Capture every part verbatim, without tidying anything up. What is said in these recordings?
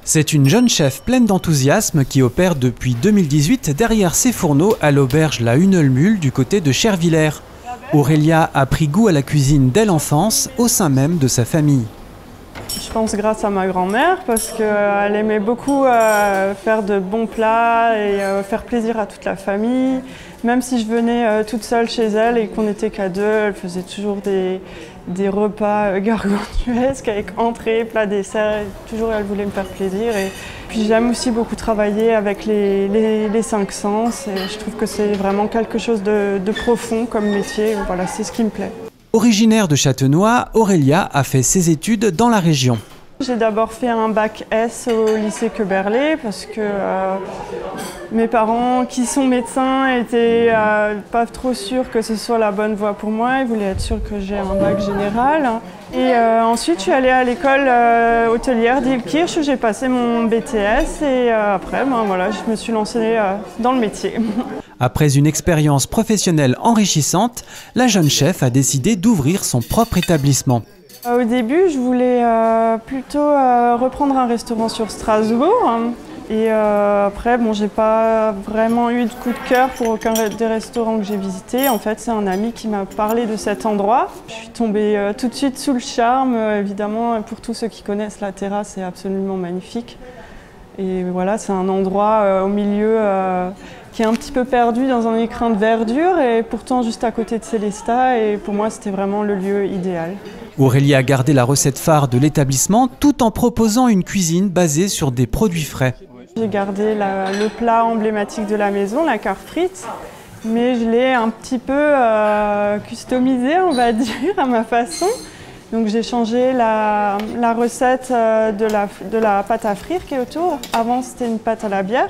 C'est une jeune chef pleine d'enthousiasme qui opère depuis deux mille dix-huit derrière ses fourneaux à l'auberge La Hunelmühle du côté de Chervillers. Aurélia a pris goût à la cuisine dès l'enfance au sein même de sa famille. Je pense grâce à ma grand-mère parce qu'elle aimait beaucoup euh, faire de bons plats et euh, faire plaisir à toute la famille. Même si je venais euh, toute seule chez elle et qu'on n'était qu'à deux, elle faisait toujours des, des repas euh, gargantuesques avec entrée, plat, dessert. Toujours elle voulait me faire plaisir. Et puis j'aime aussi beaucoup travailler avec les, les, les cinq sens et je trouve que c'est vraiment quelque chose de, de profond comme métier. Voilà, c'est ce qui me plaît. Originaire de Châtenois, Aurélia a fait ses études dans la région. J'ai d'abord fait un bac S au lycée Queberlé parce que euh, mes parents, qui sont médecins, étaient euh, pas trop sûrs que ce soit la bonne voie pour moi. Ils voulaient être sûrs que j'ai un bac général. Et euh, ensuite, je suis allée à l'école euh, hôtelière d'Ilkirch où j'ai passé mon B T S et euh, après, ben, voilà, je me suis lancée euh, dans le métier. Après une expérience professionnelle enrichissante, la jeune chef a décidé d'ouvrir son propre établissement. Au début, je voulais euh, plutôt euh, reprendre un restaurant sur Strasbourg. Et euh, après, bon, j'ai pas vraiment eu de coup de cœur pour aucun des restaurants que j'ai visités. En fait, c'est un ami qui m'a parlé de cet endroit. Je suis tombée euh, tout de suite sous le charme. Euh, évidemment, pour tous ceux qui connaissent la terrasse, c'est absolument magnifique. Et voilà, c'est un endroit euh, au milieu euh, qui est un petit peu perdu dans un écrin de verdure et pourtant juste à côté de Célestat. Et pour moi, c'était vraiment le lieu idéal. Aurélia a gardé la recette phare de l'établissement tout en proposant une cuisine basée sur des produits frais. J'ai gardé la, le plat emblématique de la maison, la carte frite, mais je l'ai un petit peu euh, customisé, on va dire, à ma façon. Donc j'ai changé la, la recette de la, de la pâte à frire qui est autour. Avant, c'était une pâte à la bière.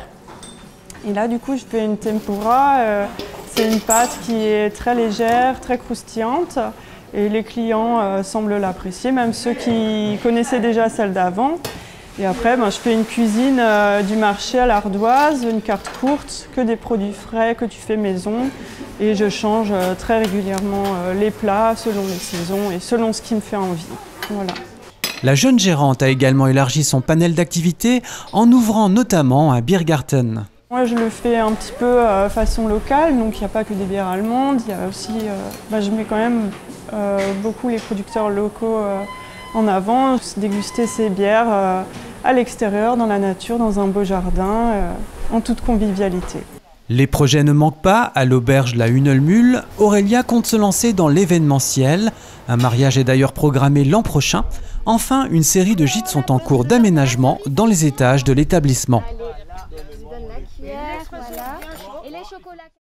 Et là, du coup, je fais une tempura. Euh, c'est une pâte qui est très légère, très croustillante. Et les clients euh, semblent l'apprécier, même ceux qui connaissaient déjà celle d'avant. Et après, ben, je fais une cuisine euh, du marché à l'ardoise, une carte courte, que des produits frais que tu fais maison. Et je change euh, très régulièrement euh, les plats selon les saisons et selon ce qui me fait envie. Voilà. La jeune gérante a également élargi son panel d'activités en ouvrant notamment un Biergarten. Moi, je le fais un petit peu euh, façon locale, donc il n'y a pas que des bières allemandes. Il y a aussi, euh, bah, je mets quand même euh, beaucoup les producteurs locaux euh, en avant, déguster ces bières euh, à l'extérieur, dans la nature, dans un beau jardin, euh, en toute convivialité. Les projets ne manquent pas. À l'auberge La Hunelmühle, Aurélia compte se lancer dans l'événementiel. Un mariage est d'ailleurs programmé l'an prochain. Enfin, une série de gîtes sont en cours d'aménagement dans les étages de l'établissement. Je donne la cuillère, voilà. Et les chocolats.